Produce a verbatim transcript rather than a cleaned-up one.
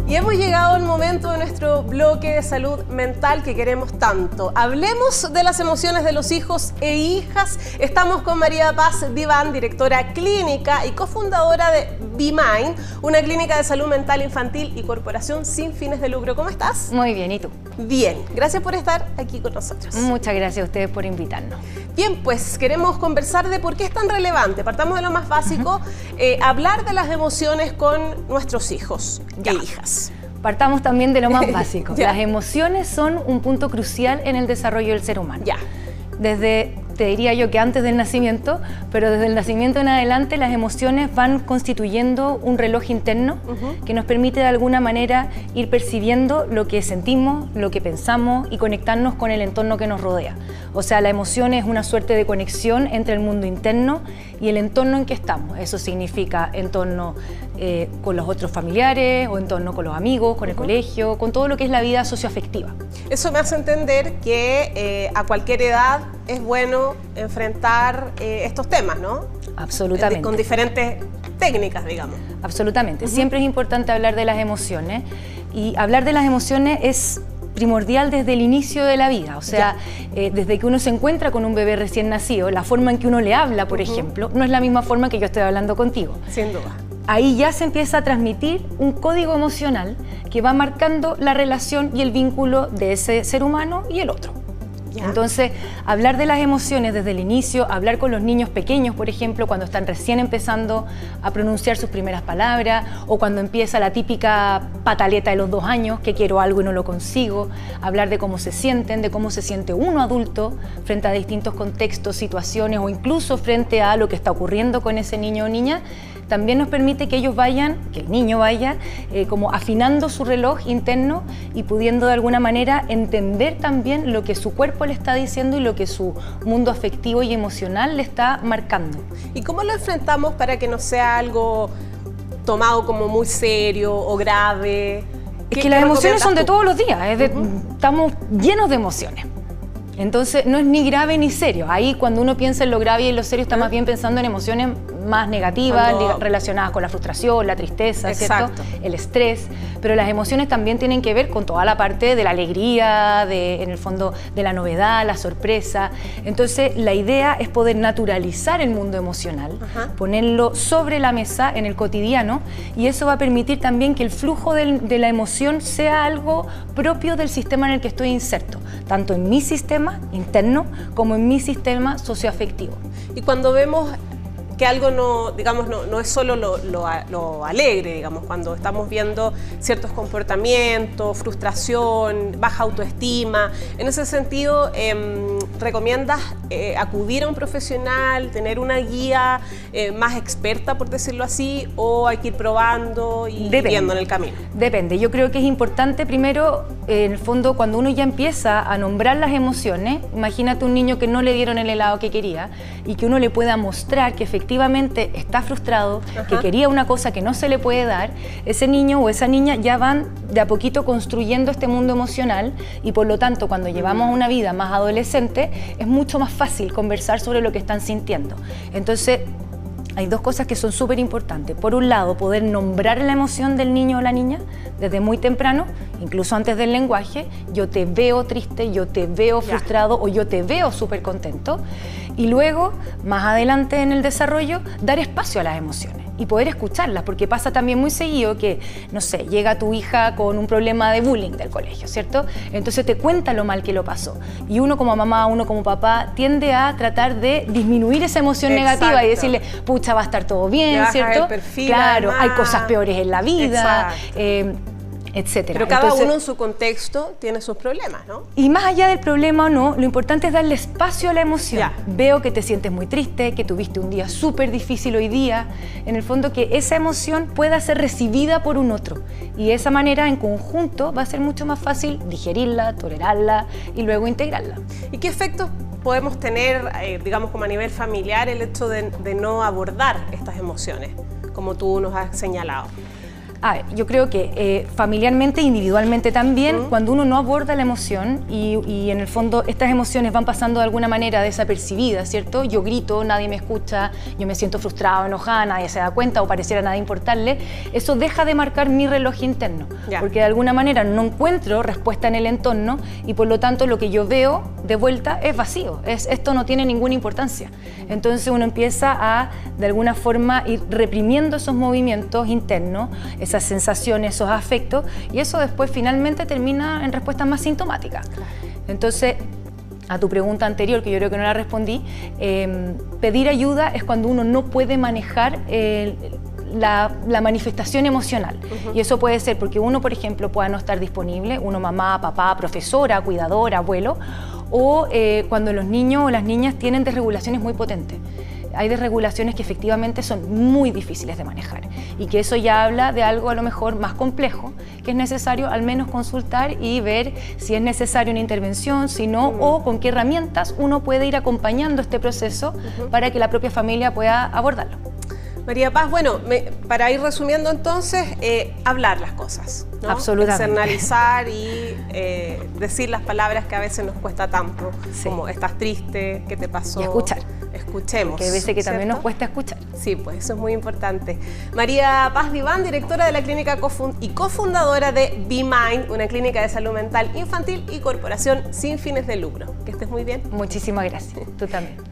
Y hemos llegado al momento de nuestro bloque de salud mental que queremos tanto. Hablemos de las emociones de los hijos e hijas. Estamos con María Paz Diván, directora clínica y cofundadora de BeMind, una clínica de salud mental infantil y corporación sin fines de lucro. ¿Cómo estás? Muy bien, ¿y tú? Bien, gracias por estar aquí con nosotros. Muchas gracias a ustedes por invitarnos. Bien, pues queremos conversar de por qué es tan relevante. Partamos de lo más básico, uh-huh. eh, hablar de las emociones con nuestros hijos ya. e hijas. Partamos también de lo más básico. Las emociones son un punto crucial en el desarrollo del ser humano. Ya. Desde, te diría yo que antes del nacimiento, pero desde el nacimiento en adelante las emociones van constituyendo un reloj interno uh-huh. que nos permite de alguna manera ir percibiendo lo que sentimos, lo que pensamos y conectarnos con el entorno que nos rodea. O sea, la emoción es una suerte de conexión entre el mundo interno y el entorno en que estamos. Eso significa entorno eh, con los otros familiares, o entorno con los amigos, con el uh-huh. colegio, con todo lo que es la vida socioafectiva. Eso me hace entender que eh, a cualquier edad es bueno enfrentar eh, estos temas, ¿no? Absolutamente. Con diferentes técnicas, digamos. Absolutamente. Uh-huh. Siempre es importante hablar de las emociones, y hablar de las emociones es primordial desde el inicio de la vida, o sea, eh, desde que uno se encuentra con un bebé recién nacido, la forma en que uno le habla, por uh-huh. ejemplo, no es la misma forma que yo estoy hablando contigo. Sin duda. Ahí ya se empieza a transmitir un código emocional que va marcando la relación y el vínculo de ese ser humano y el otro. ¿Ya? Entonces, hablar de las emociones desde el inicio, hablar con los niños pequeños, por ejemplo, cuando están recién empezando a pronunciar sus primeras palabras, o cuando empieza la típica pataleta de los dos años, que quiero algo y no lo consigo, hablar de cómo se sienten, de cómo se siente uno adulto frente a distintos contextos, situaciones, o incluso frente a lo que está ocurriendo con ese niño o niña, también nos permite que ellos vayan, que el niño vaya, eh, como afinando su reloj interno y pudiendo de alguna manera entender también lo que su cuerpo le está diciendo y lo que su mundo afectivo y emocional le está marcando. ¿Y cómo lo enfrentamos para que no sea algo tomado como muy serio o grave? Es que las emociones son de todos los días, es de, uh-huh. estamos llenos de emociones. Entonces no es ni grave ni serio. Ahí cuando uno piensa en lo grave y en lo serio está más bien pensando en emociones más negativas, cuando... relacionadas con la frustración, la tristeza, ¿cierto? El estrés. Pero las emociones también tienen que ver con toda la parte de la alegría, de, en el fondo de la novedad, la sorpresa. Entonces la idea es poder naturalizar el mundo emocional, uh-huh. ponerlo sobre la mesa en el cotidiano, y eso va a permitir también que el flujo del, de la emoción sea algo propio del sistema en el que estoy inserto, tanto en mi sistema interno como en mi sistema socioafectivo. Y cuando vemos que algo no, digamos, no, no es solo lo, lo, lo alegre, digamos, cuando estamos viendo ciertos comportamientos, frustración, baja autoestima, en ese sentido, eh, ¿recomiendas eh, acudir a un profesional, tener una guía eh, más experta, por decirlo así, o hay que ir probando y Depende. viendo en el camino? Depende. Yo creo que es importante primero, eh, en el fondo, cuando uno ya empieza a nombrar las emociones, imagínate un niño que no le dieron el helado que quería y que uno le pueda mostrar que efectivamente efectivamente está frustrado, Ajá. que quería una cosa que no se le puede dar, ese niño o esa niña ya van de a poquito construyendo este mundo emocional, y por lo tanto cuando llevamos una vida más adolescente es mucho más fácil conversar sobre lo que están sintiendo. Entonces hay dos cosas que son súper importantes. Por un lado, poder nombrar la emoción del niño o la niña desde muy temprano, incluso antes del lenguaje. Yo te veo triste, yo te veo frustrado, ya. o yo te veo súper contento. Y luego, más adelante en el desarrollo, dar espacio a las emociones y poder escucharlas, porque pasa también muy seguido que, no sé, llega tu hija con un problema de bullying del colegio, ¿cierto? Entonces te cuenta lo mal que lo pasó. Y uno como mamá, uno como papá, tiende a tratar de disminuir esa emoción Exacto. negativa y decirle, pucha, va a estar todo bien, ¿cierto? El perfil, claro, además. hay cosas peores en la vida, eh, etcétera. Pero cada Entonces, uno en su contexto tiene sus problemas, ¿no? Y más allá del problema o no, lo importante es darle espacio a la emoción. Ya. Veo que te sientes muy triste, que tuviste un día súper difícil hoy día. En el fondo, que esa emoción pueda ser recibida por un otro. Y de esa manera, en conjunto, va a ser mucho más fácil digerirla, tolerarla y luego integrarla. ¿Y qué efectos podemos tener, eh, digamos, como a nivel familiar, el hecho de, de no abordar estas emociones, como tú nos has señalado? Ah, yo creo que eh, familiarmente, individualmente también, uh-huh. cuando uno no aborda la emoción y, y en el fondo estas emociones van pasando de alguna manera desapercibidas, ¿cierto? Yo grito, nadie me escucha, yo me siento frustrado, enojada, nadie se da cuenta o pareciera nada importarle, eso deja de marcar mi reloj interno, yeah. porque de alguna manera no encuentro respuesta en el entorno y por lo tanto lo que yo veo de vuelta es vacío, es, esto no tiene ninguna importancia. Entonces uno empieza a, de alguna forma, ir reprimiendo esos movimientos internos, esas sensaciones, esos afectos, y eso después finalmente termina en respuestas más sintomáticas. Claro. Entonces, a tu pregunta anterior, que yo creo que no la respondí, eh, pedir ayuda es cuando uno no puede manejar el, La, la manifestación emocional. Uh-huh. Y eso puede ser porque uno, por ejemplo, pueda no estar disponible, uno mamá, papá, profesora, cuidadora, abuelo, o eh, cuando los niños o las niñas tienen desregulaciones muy potentes. Hay desregulaciones que efectivamente son muy difíciles de manejar y que eso ya habla de algo a lo mejor más complejo, que es necesario al menos consultar y ver si es necesaria una intervención, si no, uh-huh. o con qué herramientas uno puede ir acompañando este proceso uh-huh. para que la propia familia pueda abordarlo. María Paz, bueno, me, para ir resumiendo entonces, eh, hablar las cosas, ¿no? Absolutamente. Externalizar y eh, decir las palabras que a veces nos cuesta tanto, sí. como estás triste, ¿qué te pasó? Y escuchar. Escuchemos. Porque hay veces que ¿cierto? También nos cuesta escuchar. Sí, pues eso es muy importante. María Paz Viván, directora de la clínica y cofundadora de Be Mind, una clínica de salud mental infantil y corporación sin fines de lucro. Que estés muy bien. Muchísimas gracias. Tú también.